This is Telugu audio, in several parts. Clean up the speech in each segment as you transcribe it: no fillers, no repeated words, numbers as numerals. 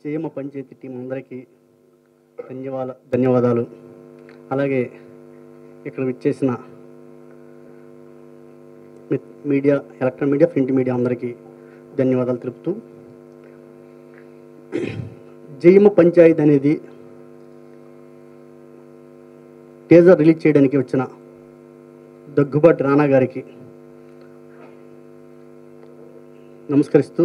జయమ్మ పంచాయతీ టీం అందరికీ ధన్యవాదాలు. అలాగే ఇక్కడ విచ్చేసిన media, electronic media, print media అందరికీ ధన్యవాదాలు తెలుపుతూ, జయమ్మ పంచాయతీ అనేది టీజర్ రిలీజ్ చేయడానికి వచ్చిన దగ్గుబాటి రానా గారికి నమస్కరిస్తూ,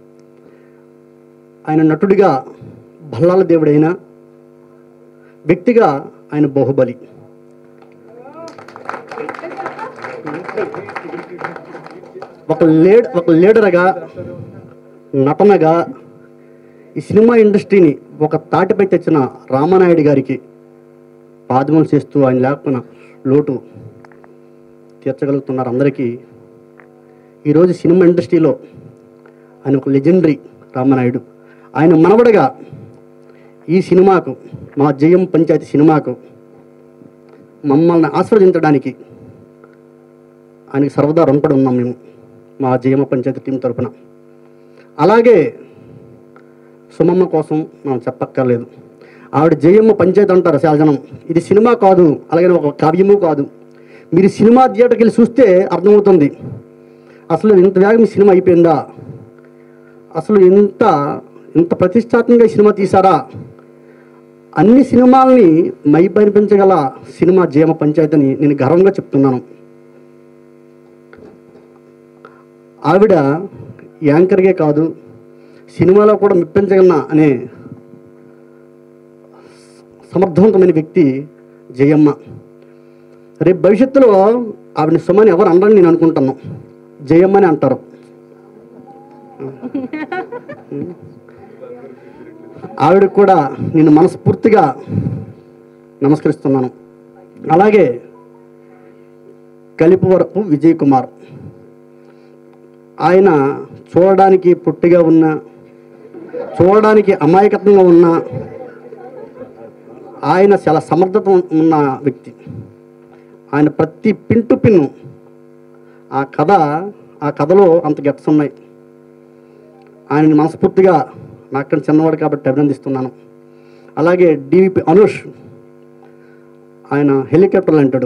ఆయన నటుడిగా భల్లాల దేవుడైన, వ్యక్తిగా ఆయన బాహుబలి. ఒక లీడర్గా, నటనగా ఈ సినిమా ఇండస్ట్రీని ఒక తాటిపై తెచ్చిన రామానాయుడు గారికి పాదములు చేస్తూ ఆయన లేకపోయిన లోటు తీర్చగలుగుతున్నారు అందరికీ. ఈరోజు సినిమా ఇండస్ట్రీలో ఆయన ఒక లెజెండరీ రామానాయుడు. ఆయన మనవడగా ఈ సినిమాకు, మా జయం పంచాయతీ సినిమాకు మమ్మల్ని ఆశీర్వదించడానికి ఆయనకి సర్వదా రుణపడి ఉన్నాం మేము, మా జయమ్మ పంచాయతీ టీం తరఫున. అలాగే సుమమ్మ కోసం మనం చెప్పక్కర్లేదు. ఆవిడ జయమ్మ పంచాయతీ అంటారు సహజనం. ఇది సినిమా కాదు, అలాగే ఒక కావ్యము కాదు. మీరు సినిమా థియేటర్కి వెళ్ళి చూస్తే అర్థమవుతుంది అసలు ఇంత వేగం ఈ సినిమా అయిపోయిందా, అసలు ఇంత ప్రతిష్టాత్మకంగా ఈ సినిమా తీసారా. అన్ని సినిమాల్ని మైపనిపించగల సినిమా జయమ్మ పంచాయతీ అని నేను గర్వంగా చెప్తున్నాను. ఆవిడ యాంకర్గే కాదు, సినిమాలో కూడా మెప్పించగలన అనే సమర్థవంతమైన వ్యక్తి జయమ్మ. రేపు భవిష్యత్తులో ఆవిడని సుమని ఎవరు అనరని నేను అనుకుంటున్నాను, జయమ్మని అంటారు. ఆవిడకు కూడా నేను మనస్ఫూర్తిగా నమస్కరిస్తున్నాను. అలాగే కలిపవరపు విజయ్ కుమార్, ఆయన చూడడానికి పొట్టిగా ఉన్న, చూడడానికి అమాయకత్వంగా ఉన్న, ఆయన చాలా సమర్థత ఉన్న వ్యక్తి. ఆయన ప్రతి పిన్ టు పిన్ను ఆ కథలో అంత గెట్స్ ఉన్నాయి. ఆయనని మనస్ఫూర్తిగా నాకన్నా చిన్నవాడు కాబట్టి అభినందిస్తున్నాను. అలాగే డివిపి అనుష్, ఆయన హెలికాప్టర్లు అంటాడు.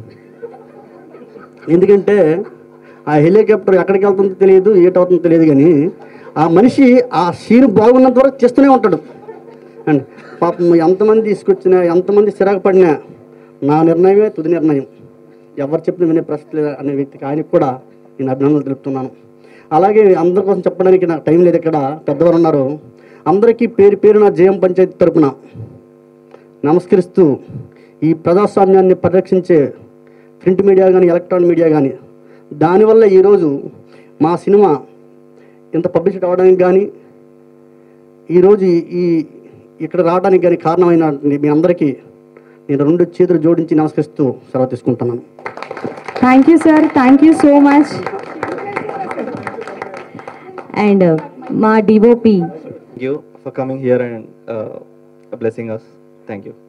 ఎందుకంటే ఆ హెలికాప్టర్ ఎక్కడికి వెళ్తుందో తెలియదు, ఏటవుతుందో తెలియదు, కానీ ఆ మనిషి ఆ సీన్ బాగున్నంత వరకు చేస్తూనే ఉంటాడు. అండ్ పాపం ఎంతమంది తీసుకొచ్చినా, ఎంతమంది చిరాకు పడినా నా నిర్ణయమే తుది నిర్ణయం, ఎవరు చెప్పిన వినే ప్రశ్న అనే వ్యక్తికి ఆయనకు కూడా నేను అభినందనలు తెలుపుతున్నాను. అలాగే అందరి కోసం చెప్పడానికి నాకు టైం లేదు, ఇక్కడ పెద్దవారు ఉన్నారు. అందరికీ పేరు పేరున జయం పంచాయతీ తరపున నమస్కరిస్తూ, ఈ ప్రజాస్వామ్యాన్ని పరిరక్షించే ప్రింట్ మీడియా కానీ, ఎలక్ట్రానిక్ మీడియా కానీ, దానివల్ల ఈరోజు మా సినిమా ఇంత పబ్లిసిటీ అవ్వడానికి కానీ, ఈరోజు ఇక్కడ రావడానికి కానీ కారణమైన మీ అందరికీ నేను 2 చేతులు జోడించి నమస్కరిస్తూ సెలవు తీసుకుంటున్నాను. Thank you sir, thank you so much. And మా DOP, thank you for coming here and blessing us. Thank you.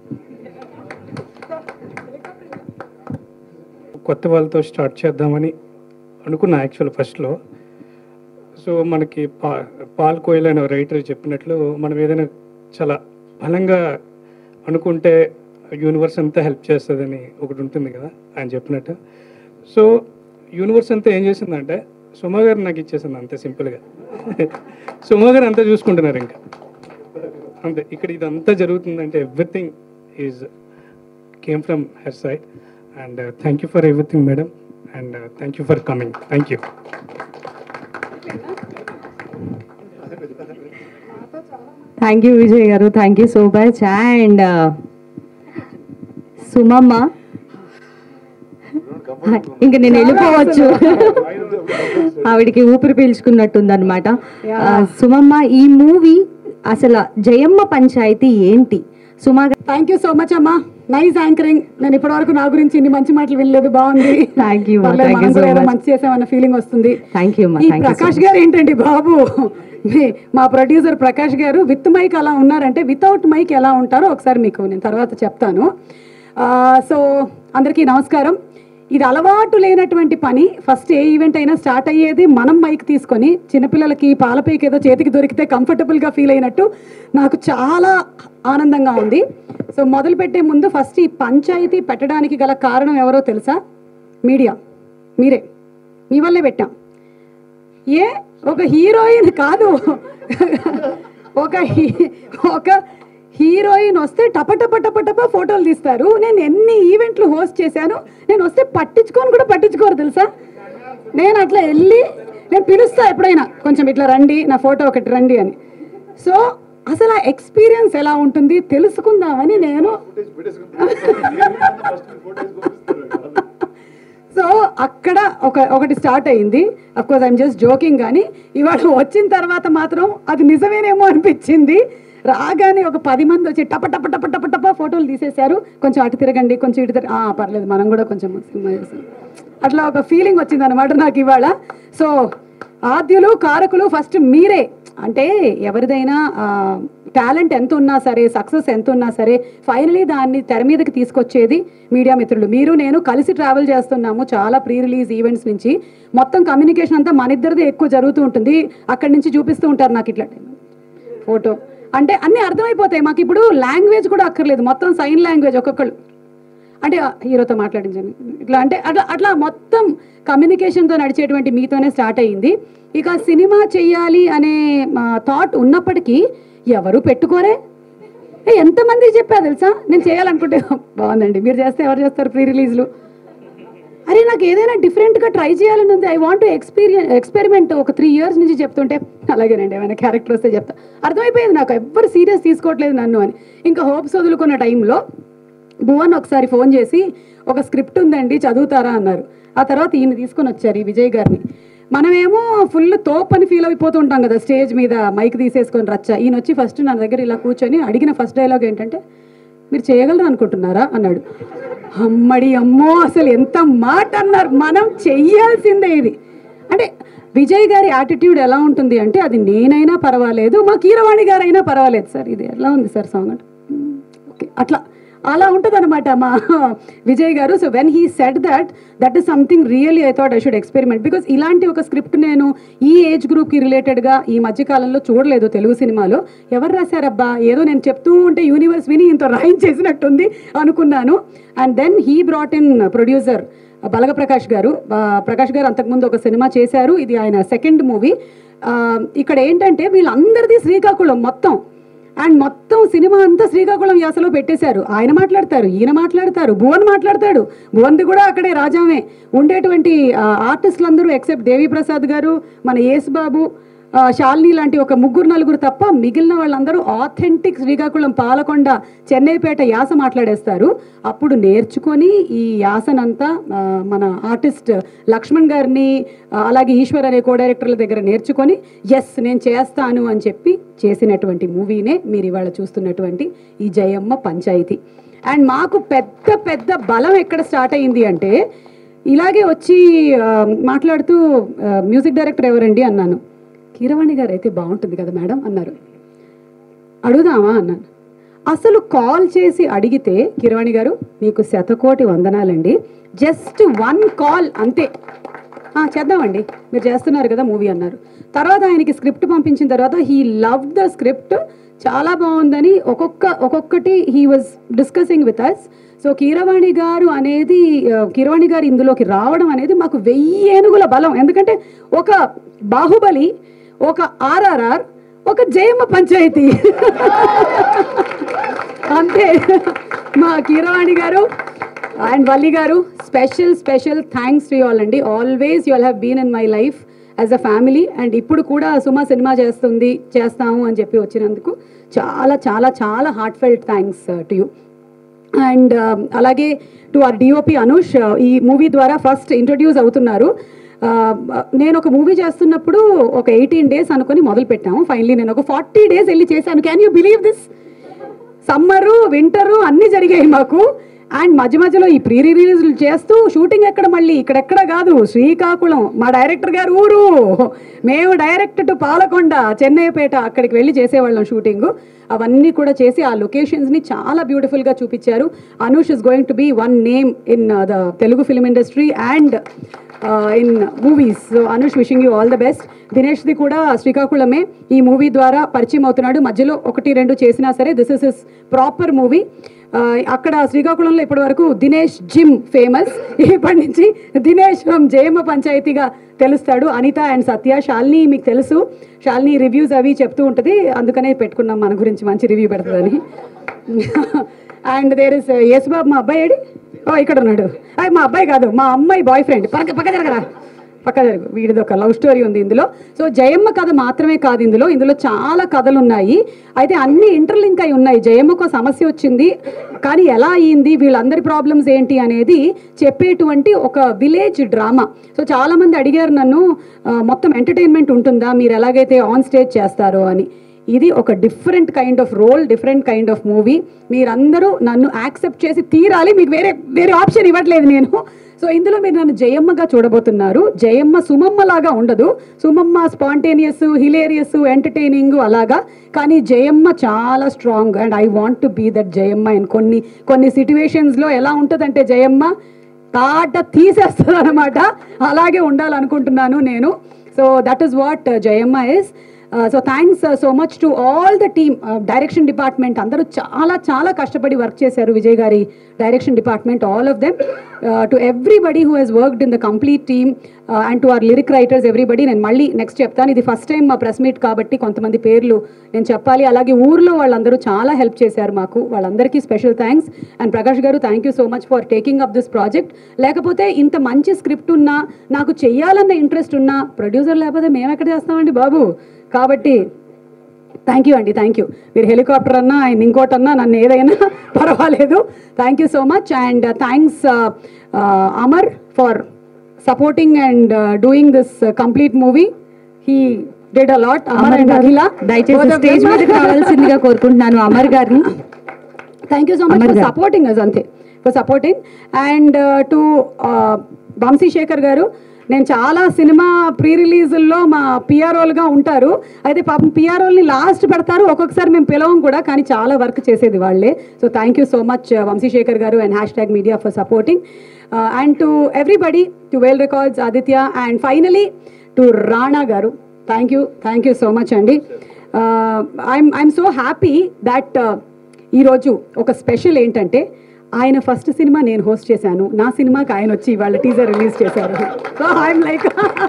కొత్త వాళ్ళతో స్టార్ట్ చేద్దామని అనుకున్నా యాక్చువల్ ఫస్ట్లో. సో మనకి పాల్ కోయల్ అనే రైటర్ చెప్పినట్లు, మనం ఏదైనా చాలా బలంగా అనుకుంటే యూనివర్స్ అంతా హెల్ప్ చేస్తుందని ఒకటి ఉంటుంది కదా ఆయన చెప్పినట్టు. సో యూనివర్స్ అంతా ఏం చేసిందంటే సుమా గారు నాకు ఇచ్చేసింది, అంతే సింపుల్గా. సుమా గారు అంతా చూసుకుంటున్నారు ఇంకా అంతే. ఇక్కడ ఇదంతా జరుగుతుందంటే everything is came from her side. And thank you for everything madam, and thank you for coming. Thank you. Thank you Vijay garu, thank you so much. And Sumamma, ఇంకా నేను వెళ్ళిపోవచ్చు, ఆవిడికి ఊపిరి పీల్చుకున్నట్టుందన్నమాట. సుమమ్మ, ఈ మూవీ అసలు జయమ్మ పంచాయతీ ఏంటి? Suma, thank you so much అమ్మా, నైస్ యాంకరింగ్. నేను ఇప్పటివరకు నా గురించి ఇన్ని మంచి మాటలు వినలేదు, బాగుంది. థ్యాంక్ యూ, మంచి చేసామన్న ఫీలింగ్ వస్తుంది. Thank you. ప్రకాష్ గారు ఏంటండి బాబు, మా ప్రొడ్యూసర్ ప్రకాష్ గారు విత్ మైక్ అలా ఉన్నారంటే వితౌట్ మైక్ ఎలా ఉంటారో ఒకసారి మీకు నేను తర్వాత చెప్తాను. సో అందరికీ నమస్కారం. ఇది అలవాటు లేనటువంటి పని. ఫస్ట్ ఏ ఈవెంట్ అయినా స్టార్ట్ అయ్యేది మనం మైక్ తీసుకొని, చిన్నపిల్లలకి పాలపైకి ఏదో చేతికి దొరికితే కంఫర్టబుల్గా ఫీల్ అయినట్టు నాకు చాలా ఆనందంగా ఉంది. సో మొదలు పెట్టే ముందు ఫస్ట్ ఈ పంచాయతీ పెట్టడానికి గల కారణం ఎవరో తెలుసా? మీడియా, మీరే, మీ వల్లే పెట్టాం. ఒక హీరోయిన్ కాదు, ఒక హీరోయిన్ వస్తే టప ఫోటోలు తీస్తారు. నేను ఎన్ని ఈవెంట్లు హోస్ట్ చేశాను, నేను వస్తే పట్టించుకోరు తెలుసా. నేను అట్లా వెళ్ళి నేను పిలుస్తా ఎప్పుడైనా, కొంచెం ఇట్లా రండి నా ఫోటో ఒకటి రండి అని. సో అసలు ఆ ఎక్స్పీరియన్స్ ఎలా ఉంటుంది తెలుసుకుందామని నేను సో అక్కడ ఒకటి స్టార్ట్ అయింది. అఫ్కోర్స్ ఐఎమ్ జస్ట్ జోకింగ్, కానీ ఇవాళ వచ్చిన తర్వాత మాత్రం అది నిజమేనేమో అనిపించింది. రాగానే ఒక 10 మంది వచ్చి టప ఫోటోలు తీసేశారు. కొంచెం అటు తిరగండి, కొంచెం ఇటు పర్లేదు మనం కూడా కొంచెం సినిమా చేస్తాం, అట్లా ఒక ఫీలింగ్ వచ్చింది అనమాట నాకు ఇవాళ. సో ఆద్యులు కారకులు ఫస్ట్ మీరే. అంటే ఎవరిదైనా టాలెంట్ ఎంత ఉన్నా సరే, సక్సెస్ ఎంత ఉన్నా సరే, ఫైనలీ దాన్ని తెర మీదకి తీసుకొచ్చేది మీడియా మిత్రులు. మీరు నేను కలిసి ట్రావెల్ చేస్తున్నాము చాలా ప్రీ రిలీజ్ ఈవెంట్స్ నుంచి. మొత్తం కమ్యూనికేషన్ అంతా మన ఇద్దరిదే ఎక్కువ జరుగుతూ ఉంటుంది. అక్కడి నుంచి చూపిస్తూ ఉంటారు నాకు ఇట్లా ఫోటో అంటే అన్నీ అర్థమైపోతాయి మాకు. ఇప్పుడు లాంగ్వేజ్ కూడా అక్కర్లేదు, మొత్తం సైన్ లాంగ్వేజ్ ఒక్కొక్కళ్ళు అంటే హీరోతో మాట్లాడించండి ఇట్లా అంటే అట్లా మొత్తం కమ్యూనికేషన్తో నడిచేటువంటి మీతోనే స్టార్ట్ అయ్యింది. ఇక సినిమా చెయ్యాలి అనే థాట్ ఉన్నప్పటికీ ఎవరు పెట్టుకోరే. ఎంతమంది చెప్పా తెలుసా నేను చేయాలనుకుంటే, బాగుందండి మీరు చేస్తే ఎవరు చేస్తారు ప్రీ రిలీజ్లు, అరే నాకు ఏదైనా డిఫరెంట్గా ట్రై చేయాలని ఉంది, ఐ వాంట్ టు ఎక్స్పెరిమెంట్. ఒక 3 years నుంచి చెప్తుంటే అలాగేనండి ఏమైనా క్యారెక్టర్ వస్తే చెప్తా. అర్థమైపోయింది నాకు ఎవ్వరు సీరియస్ తీసుకోవట్లేదు నన్ను అని. ఇంకా హోప్స్ వదులుకున్న టైంలో భువన్ ఒకసారి ఫోన్ చేసి ఒక స్క్రిప్ట్ ఉందండి చదువుతారా అన్నారు. ఆ తర్వాత ఈయన తీసుకొని వచ్చారు ఈ విజయ్ గారిని. మనమేమో ఫుల్ తోప్ అని ఫీల్ అయిపోతూ ఉంటాం కదా స్టేజ్ మీద మైక్ తీసేసుకొని రచ్చ. ఈయన వచ్చి ఫస్ట్ నా దగ్గర ఇలా కూర్చొని అడిగిన ఫస్ట్ డైలాగ్ ఏంటంటే, మీరు చేయగలరు అనుకుంటున్నారా అన్నాడు. అమ్మడి అమ్మో అసలు ఎంత మాట అన్నారు. మనం చెయ్యాల్సిందే ఇది. అంటే విజయ్ గారి యాటిట్యూడ్ ఎలా ఉంటుంది అంటే, అది నేనైనా పర్వాలేదు, మా కీరవాణి గారైనా పర్వాలేదు సార్, ఇది ఎలా ఉంది సార్ సాంగ్ అంటే ఓకే అలా ఉంటుంది అనమాట మా Vijay garu. So when he said that is something really I thought I should experiment. Because ఇలాంటి ఒక స్క్రిప్ట్ నేను ఈ ఏజ్ గ్రూప్కి రిలేటెడ్గా ఈ మధ్యకాలంలో చూడలేదు తెలుగు సినిమాలో. ఎవరు రాశారబ్బా, ఏదో నేను చెప్తూ ఉంటే యూనివర్స్ విని ఇంత రాయించేసినట్టుంది అనుకున్నాను. And then he brought in producer Balaga Prakash garu. Prakash గారు అంతకుముందు ఒక సినిమా చేశారు, ఇది ఆయన 2nd మూవీ. ఇక్కడ ఏంటంటే వీళ్ళందరిది శ్రీకాకుళం మొత్తం, అండ్ మొత్తం సినిమా అంతా శ్రీకాకుళం యాసలో పెట్టేశారు. ఆయన మాట్లాడతారు, ఈయన మాట్లాడతారు, భువన్ మాట్లాడతాడు. భువన్ది కూడా అక్కడే రాజామే. ఉండేటువంటి ఆర్టిస్టులందరూ ఎక్సెప్ట్ దేవి ప్రసాద్ గారు, మన యేసు బాబు, శాలిని లాంటి ఒక 3-4 తప్ప మిగిలిన వాళ్ళందరూ ఆథెంటిక్ శ్రీకాకుళం, పాలకొండ, చెన్నైపేట యాస మాట్లాడేస్తారు. అప్పుడు నేర్చుకొని ఈ యాసనంతా మన ఆర్టిస్ట్ లక్ష్మణ్ గారిని అలాగే ఈశ్వర్ అనే కో డైరెక్టర్ల దగ్గర నేర్చుకొని ఎస్ నేను చేస్తాను అని చెప్పి చేసినటువంటి మూవీనే మీరు ఇవాళ చూస్తున్నటువంటి ఈ జయమ్మ పంచాయతీ. అండ్ మాకు పెద్ద బలం ఎక్కడ స్టార్ట్ అయింది అంటే, ఇలాగే వచ్చి మాట్లాడుతూ మ్యూజిక్ డైరెక్టర్ ఎవరండి అన్నాను. కీరవాణి గారు అయితే బాగుంటుంది కదా మేడం అన్నారు. అడుగుదామా అన్నాను. అసలు కాల్ చేసి అడిగితే కీరవాణి గారు మీకు 100,000,000 వందనాలండి, జస్ట్ 1 కాల్ అంతే, చేద్దామండి మీరు చేస్తున్నారు కదా మూవీ అన్నారు. తర్వాత ఆయనకి స్క్రిప్ట్ పంపించిన తర్వాత హీ లవ్ ద స్క్రిప్ట్, చాలా బాగుందని ఒక్కొక్కటి he was discussing with us. So Keeravani garu ఇందులోకి రావడం అనేది మాకు 1000 ఏనుగుల బలం. ఎందుకంటే ఒక బాహుబలి, ఒక RRR, ఒక జయమ్మ పంచాయతీ అంతే. మా కీరవాణి గారు and Valli garu special thanks to you all అండి. Always you all have been in my life as a family. And ఇప్పుడు కూడా సుమా సినిమా చేస్తాము అని చెప్పి వచ్చినందుకు చాలా heartfelt thanks to you. And అలాగే టు ఆర్ డిఓపి అనుష్, ఈ మూవీ ద్వారా ఫస్ట్ ఇంట్రొడ్యూస్ అవుతున్నారు. నేను ఒక మూవీ చేస్తున్నప్పుడు ఒక 18 days అనుకుని మొదలు పెట్టాము. ఫైనలీ నేను ఒక 40 days వెళ్ళి చేశాను. Can you believe this? Summer winter అన్నీ జరిగాయి మాకు. అండ్ మధ్య మధ్యలో ఈ ప్రీ రిలీజ్లు చేస్తూ షూటింగ్ ఎక్కడ మళ్ళీ ఇక్కడెక్కడ కాదు, శ్రీకాకుళం మా డైరెక్టర్ గారు ఊరు. మేము డైరెక్ట్ టు పాలకొండ, చెన్నైపేట అక్కడికి వెళ్ళి చేసేవాళ్ళం షూటింగ్. అవన్నీ కూడా చేసి ఆ లొకేషన్స్ని చాలా బ్యూటిఫుల్గా చూపించారు. Anush is going to be one name in the Telugu film industry and in movies. So Anush, wishing you all the best. దినేష్ది కూడా శ్రీకాకుళమే ఈ మూవీ ద్వారా పరిచయం అవుతున్నాడు. మధ్యలో 1-2 చేసినా సరే this is his proper movie. అక్కడ శ్రీకాకుళంలో ఇప్పటి వరకు దినేష్ జిమ్ ఫేమస్, ఇప్పటి నుంచి దినేష్ ఫ్రమ్ జయమ్మ పంచాయతీగా తెలుస్తాడు. అనిత అండ్ సత్య, శాలిని మీకు తెలుసు, శాలిని రివ్యూస్ అవి చెప్తూ ఉంటుంది, అందుకనే పెట్టుకున్నాం మన గురించి మంచి రివ్యూ పెడుతుందని. అండ్ దేర్ ఇస్ యేసుబాబు, మా అబ్బాయి ఏడి? ఓ ఇక్కడ ఉన్నాడు. మా అబ్బాయి కాదు, మా అమ్మాయి బాయ్ ఫ్రెండ్. పక్క జరగరా, పక్క జరుగు. వీడిది ఒక లవ్ స్టోరీ ఉంది ఇందులో. సో జయమ్మ కథ మాత్రమే కాదు, ఇందులో చాలా కథలు ఉన్నాయి. అయితే అన్ని ఇంటర్లింక్ అయి ఉన్నాయి. జయమ్మకు సమస్య వచ్చింది, కానీ ఎలా అయ్యింది, వీళ్ళందరి ప్రాబ్లమ్స్ ఏంటి అనేది చెప్పేటువంటి ఒక విలేజ్ డ్రామా. సో చాలామంది అడిగారు నన్ను, మొత్తం ఎంటర్టైన్మెంట్ ఉంటుందా, మీరు ఎలాగైతే ఆన్ స్టేజ్ చేస్తారో అని. ఇది ఒక different kind of role, different kind of movie. మీరందరూ నన్ను యాక్సెప్ట్ చేసి తీరాలి, మీకు వేరే ఆప్షన్ ఇవ్వట్లేదు నేను. సో ఇందులో మీరు నన్ను జయమ్మగా చూడబోతున్నారు. జయమ్మ సుమమ్మ లాగా ఉండదు. సుమమ్మ స్పాంటేనియస్, హిలేరియస్, ఎంటర్టైనింగ్ అలాగా, కానీ జయమ్మ చాలా strong. And I want to be that Jayamma. And కొన్ని సిట్యువేషన్స్లో ఎలా ఉంటుందంటే జయమ్మ తాట తీసేస్తుంది అనమాట, అలాగే ఉండాలనుకుంటున్నాను నేను. So that is what Jayamma is. So thanks so much to all the team. Direction department అందరూ చాలా కష్టపడి వర్క్ చేశారు. విజయ్ గారి direction department, all of them, to everybody who has worked in the complete team and to our lyric writers everybody. నేను మళ్ళీ నెక్స్ట్ చెప్తాను, ఇది ఫస్ట్ టైం మా ప్రెస్ మీట్ కాబట్టి కొంతమంది పేర్లు నేను చెప్పాలి. అలాగే ఊర్లో వాళ్ళందరూ చాలా హెల్ప్ చేశారు మాకు, వాళ్ళందరికీ special thanks. And Prakash garu, thank you so much for taking up this project. లేకపోతే ఇంత మంచి స్క్రిప్ట్ ఉన్నా, నాకు చెయ్యాలన్న ఇంట్రెస్ట్ ఉన్నా, ప్రొడ్యూసర్ లేకపోతే మేము ఎక్కడ చేస్తామండి బాబు. కాబట్టి థ్యాంక్ యూ అండి, థ్యాంక్ యూ. మీరు హెలికాప్టర్ అన్నా, ఆయన ఇంకోటన్నా, నన్ను ఏదైనా పర్వాలేదు. Thank you so much. And thanks Amar for supporting and doing this complete movie. He did a lot. Amar and Akhila, దయచేసి స్టేజ్ మీదకి రావాల్సిందిగా కోరుకుంటున్నాను అమర్ గారిని. Thank you so much for supporting us, అంతే, for supporting. And to Vamshi Shekhar garu, నేను చాలా సినిమా ప్రీ రిలీజుల్లో మా పిఆర్ఓలుగా ఉంటారు. అయితే పాపం పిఆర్ఓల్ని లాస్ట్ పెడతారు, ఒక్కొక్కసారి మేము పిలవం కూడా, కానీ చాలా వర్క్ చేసేది వాళ్ళే. So thank you so much Vamshi Shekhar garu and #media for supporting. And to everybody, to whale records, Aditya, and finally to Rana garu, thank you so much అండి. ఐఎమ్ సో హ్యాపీ దట్ ఈరోజు ఒక స్పెషల్ ఏంటంటే, ఆయన ఫస్ట్ సినిమా నేను హోస్ట్ చేశాను, నా సినిమాకి ఆయన వచ్చి వాళ్ళ టీజర్ రిలీజ్ చేశారు. So I'm like,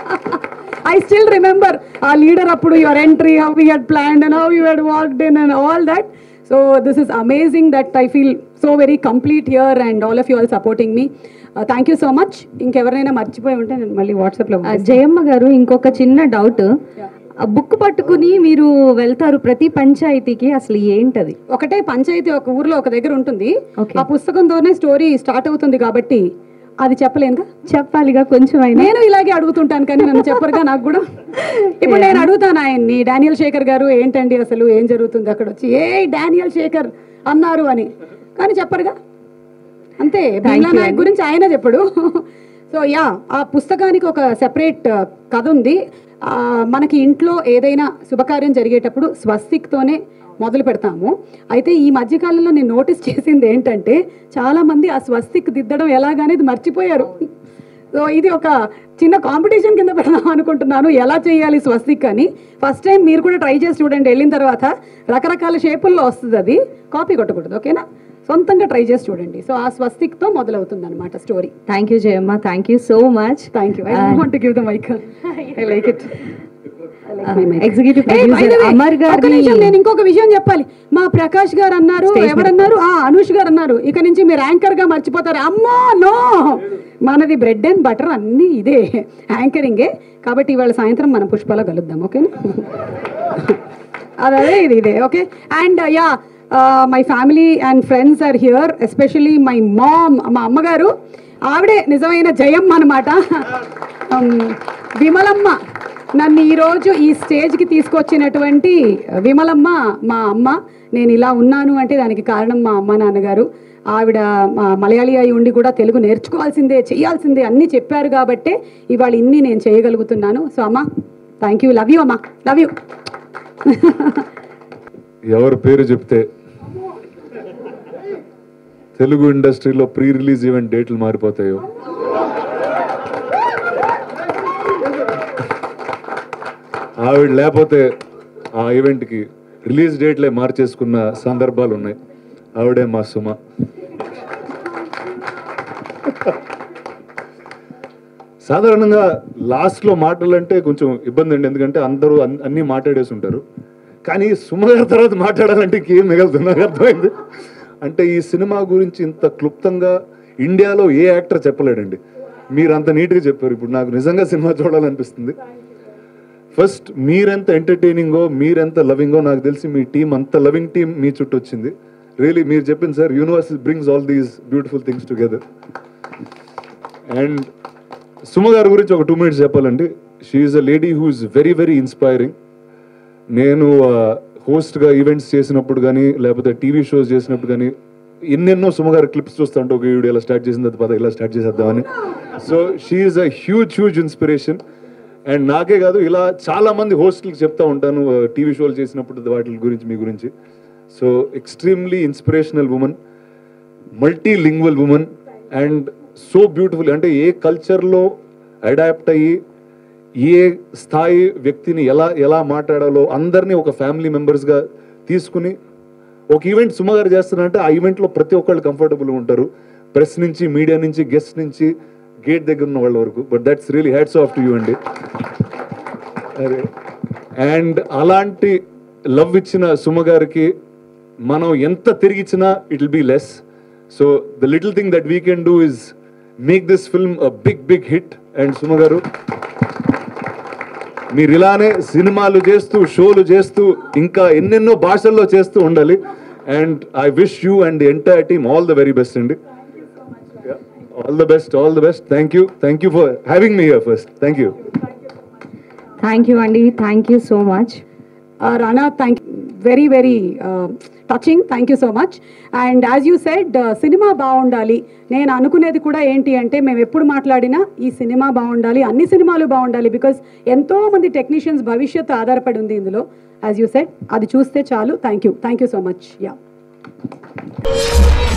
I still remember ఆ లీడర్ అప్పుడు, your entry, how we had planned and how you had walked in and all that. So this is amazing that I feel so very complete here and all of you all supporting me. Thank you so much. ఇంకెవరైనా మర్చిపోయి ఉంటే నేను మళ్ళీ వాట్సాప్లో. జయమ్మ గారు, ఇంకొక చిన్న డౌట్. బుక్ పట్టుకుని మీరు వెళ్తారు ప్రతి పంచాయతీకి, అసలు ఏంటది? ఒకటే పంచాయతీ ఒక ఊర్లో ఒక దగ్గర ఉంటుంది. ఆ పుస్తకంతోనే స్టోరీ స్టార్ట్ అవుతుంది కాబట్టి అది చెప్పలేనుగా, చెప్పాలిగా కొంచెం. నేను ఇలాగే అడుగుతుంటాను కానీ నన్ను చెప్పరుగా నాకు కూడా. ఇప్పుడు నేను అడుగుతాను ఆయన్ని, డానియల్ శేఖర్ గారు ఏంటండి అసలు ఏం జరుగుతుంది అక్కడ వచ్చి, డానియల్ శేఖర్ అన్నారు అని, కానీ చెప్పరుగా, అంతే. బంగ్లా నాయక్ గురించి ఆయన చెప్పడు. సో యా, ఆ పుస్తకానికి ఒక సెపరేట్ కథ ఉంది. మనకి ఇంట్లో ఏదైనా శుభకార్యం జరిగేటప్పుడు స్వస్తిక్తోనే మొదలు పెడతాము. అయితే ఈ మధ్యకాలంలో నేను నోటీస్ చేసింది ఏంటంటే, చాలామంది ఆ స్వస్తిక్ దిద్దడం ఎలాగనేది మర్చిపోయారు. సో ఇది ఒక చిన్న కాంపిటీషన్ కింద పెడదాం అనుకుంటున్నాను, ఎలా చేయాలి స్వస్తిక్ అని. ఫస్ట్ టైం మీరు కూడా ట్రై చేసి చూడండి, వెళ్ళిన తర్వాత రకరకాల షేపుల్లో వస్తుంది, అది కాపీ కొట్టకూడదు, ఓకేనా? సొంతంగా ట్రై చేసి చూడండి. సో ఆ స్వస్తిక్తో మొదలవుతుంది అనమాట story. Thank you Jayamma, thank you so much. Thank you. I want to give the mike, I like it. Executive producer Amar garu, నేను ఇంకొక విషయం చెప్పాలి. మా ప్రకాష్ గారు అన్నారు, ఎవరన్నారు, అనూష్ గారు అన్నారు, ఇక నుంచి మీరు యాంకర్ గా మర్చిపోతారు. అమ్మో నో, మనది బ్రెడ్ అండ్ బటర్ అన్ని ఇదే, యాంకరింగే. కాబట్టి ఇవాళ సాయంత్రం మనం పుష్పలో కలుద్దాం, ఓకేనా? అదే ఇదే, okay. And yeah, my family and friends are here, especially my mom, మా అమ్మగారు, ఆవిడే నిజమైన జయమ్మ అనమాట. విమలమ్మ, నన్ను ఈరోజు ఈ స్టేజ్కి తీసుకొచ్చినటువంటి విమలమ్మ మా అమ్మ. నేను ఇలా ఉన్నాను అంటే దానికి కారణం మా అమ్మ నాన్నగారు. ఆవిడ మలయాళీ అయి ఉండి కూడా తెలుగు నేర్చుకోవాల్సిందే, చేయాల్సిందే అన్నీ చెప్పారు కాబట్టే ఇవాళ ఇన్ని నేను చేయగలుగుతున్నాను. సో అమ్మా థ్యాంక్ యూ, లవ్ యూ అమ్మా, లవ్ యూ. ఎవరి పేరు చెప్తే తెలుగు ఇండస్ట్రీలో ప్రీ రిలీజ్ ఈవెంట్ డేట్లు మారిపోతాయో, ఆవిడ లేకపోతే ఆ ఈవెంట్కి రిలీజ్ డేట్లే మార్చేసుకున్న సందర్భాలు ఉన్నాయి. ఆవిడే మా సుమ. సాధారణంగా లాస్ట్లో మాటలంటే కొంచెం ఇబ్బంది అండి, ఎందుకంటే అందరూ అన్నీ మాట్లాడేసి ఉంటారు. కానీ సుమ గారి తర్వాత మాట్లాడాలంటే ఇంకేం మిగలుతుంది నాకు అర్థమైంది. అంటే ఈ సినిమా గురించి ఇంత క్లుప్తంగా ఇండియాలో ఏ యాక్టర్ చెప్పలేడండి. మీరు అంత నీట్గా చెప్పారు. ఇప్పుడు నాకు నిజంగా సినిమా చూడాలనిపిస్తుంది. ఫస్ట్ మీరెంత ఎంటర్టైనింగో, మీరెంత లవింగో నాకు తెలిసి మీ టీం అంత లవింగ్ టీం మీ చుట్టూ వచ్చింది. రియలీ మీరు చెప్పింది sir, universe brings all these beautiful things together. And Suma గారి గురించి ఒక 2 minutes చెప్పాలండి. She is a lady who is very very inspiring. నేను హోస్ట్గా ఈవెంట్స్ చేసినప్పుడు కానీ లేకపోతే టీవీ షోస్ చేసినప్పుడు కానీ ఎన్నెన్నో సుమ గారి క్లిప్స్ చూస్తూ ఉంటా, ఒక వీడియో ఇలా స్టార్ట్ చేసిన తర్వాత ఇలా స్టార్ట్ చేసేద్దామని. So she is a huge inspiration. And నాకే కాదు, ఇలా చాలామంది హోస్ట్లకు చెప్తా ఉంటాను టీవీ షోలు చేసినప్పుడు వాటి గురించి, మీ గురించి. So extremely inspirational women, multilingual women and so beautiful. అంటే ఏ కల్చర్లో అడాప్ట్ అయ్యి ఏ స్థాయి వ్యక్తిని ఎలా మాట్లాడాలో అందరినీ ఒక ఫ్యామిలీ మెంబర్స్గా తీసుకుని ఒక ఈవెంట్ సుమ గారు చేస్తున్నారంటే ఆ ఈవెంట్లో ప్రతి ఒక్కళ్ళు కంఫర్టబుల్గా ఉంటారు. ప్రెస్ నుంచి, మీడియా నుంచి, గెస్ట్ నుంచి, గేట్ దగ్గర ఉన్న వాళ్ళ వరకు. But that's really hats off to you అండి. అరే, అండ్ అలాంటి లవ్ ఇచ్చిన సుమ గారికి మనం ఎంత తిరిగిచ్చినా it will be less. So the little thing that we can do is make this film a big hit. And Suma garu, మీరు ఇలానే సినిమాలు చేస్తూ, షోలు చేస్తూ, ఇంకా ఎన్నెన్నో భాషల్లో చేస్తూ ఉండాలి. And I wish you and the entire team all the very best అండి. All the best, all the best. Thank you for having me here first. Thank you అండి, thank you so much. Rana, thank you. Very, very touching. Thank you so much. And as you said, cinema బాగుండాలి. నేను అనుకునేది కూడా ఏంటి అంటే, మేము ఎప్పుడు మాట్లాడినా ఈ సినిమా బాగుండాలి, అన్ని సినిమాలు బాగుండాలి. బికాస్ ఎంతో మంది టెక్నీషియన్స్ భవిష్యత్తు ఆధారపడి ఉంది ఇందులో. యాజ్ యూ సెడ్, అది చూస్తే చాలు. Thank you so much. Yeah.